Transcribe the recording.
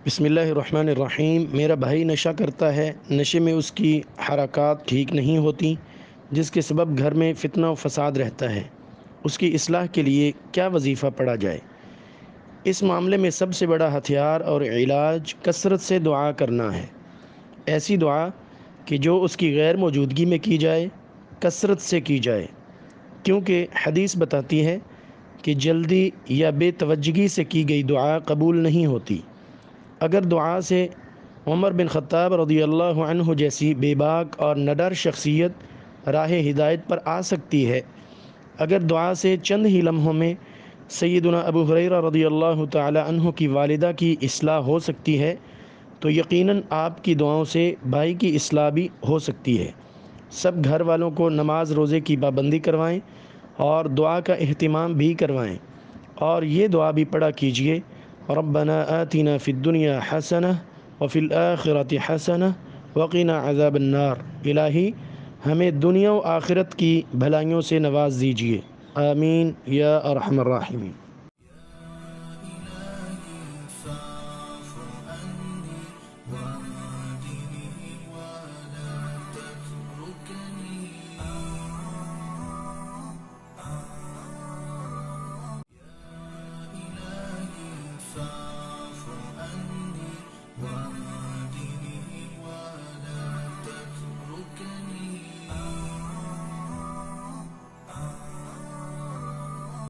بسم اللہ الرحمن الرحیم۔ میرا بھائی نشہ کرتا ہے، نشے میں اس کی حرکات ٹھیک نہیں ہوتی، جس کے سبب گھر میں فتنہ و فساد رہتا ہے۔ اس کی اصلاح کے لیے کیا وظیفہ پڑھا جائے؟ اس معاملے میں سب سے بڑا ہتھیار اور علاج کثرت سے دعا کرنا ہے۔ ایسی دعا کہ جو اس کی غیر موجودگی میں کی جائے، کثرت سے کی جائے، کیونکہ حدیث بتاتی ہے کہ جلدی یا بے توجہی سے کی گئی دعا قبول نہیں ہوتی۔ اگر دعا سے عمر بن خطاب رضی اللہ عنہ جیسی بے باک اور نڈر شخصیت راہ ہدایت پر آ سکتی ہے، اگر دعا سے چند ہی لمحوں میں سیدنا ابو ہریرہ رضی اللہ تعالی عنہ کی والدہ کی اصلاح ہو سکتی ہے، تو یقیناً آپ کی دعاؤں سے بھائی کی اصلاح بھی ہو سکتی ہے۔ سب گھر والوں کو نماز روزے کی پابندی کروائیں اور دعا کا اہتمام بھی کروائیں، اور یہ دعا بھی پڑھا کیجیے: ربنا آتنا فی الدنیا حسنہ وفی الآخرۃ حسنہ وقنا عذاب النار۔ الہی ہمیں دنیا و آخرت کی بھلائیوں سے نواز دیجیے، آمین یا ارحم الراحمین۔